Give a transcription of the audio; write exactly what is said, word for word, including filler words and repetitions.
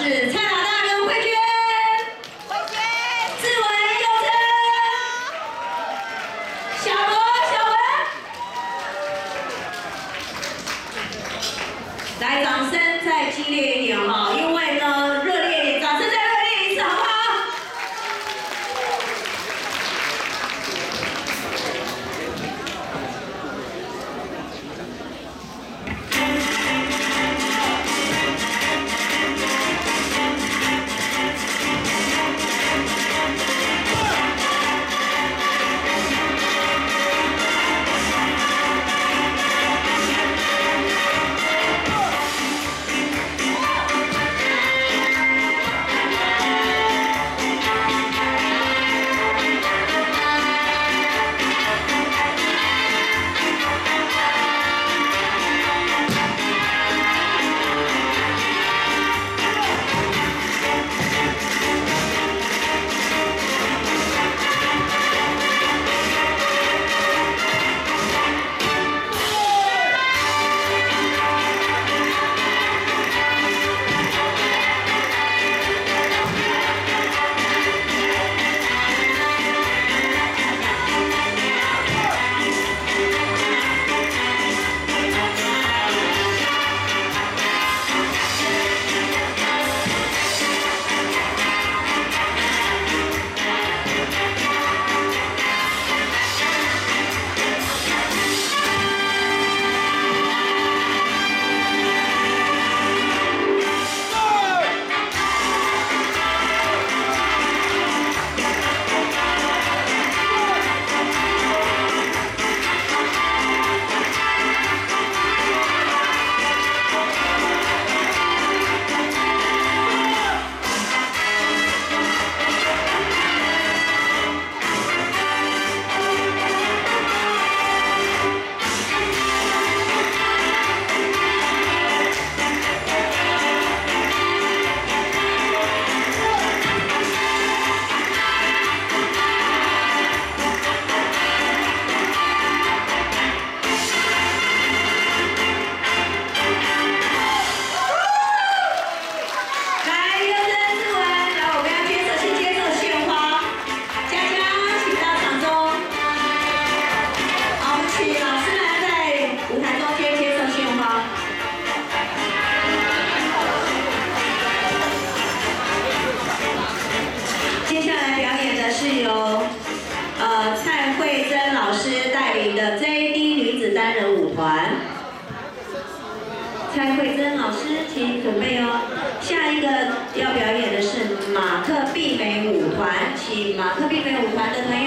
是蔡老大跟慧娟， 慧娟， 志伟、佑真，小罗、小文，来，掌声再激烈一点哈，因为呢，热烈一点，掌声再热烈一次，好不好？ 单人舞团，蔡慧珍老师，请准备哦。下一个要表演的是马克碧美舞团，请马克碧美舞团的朋友。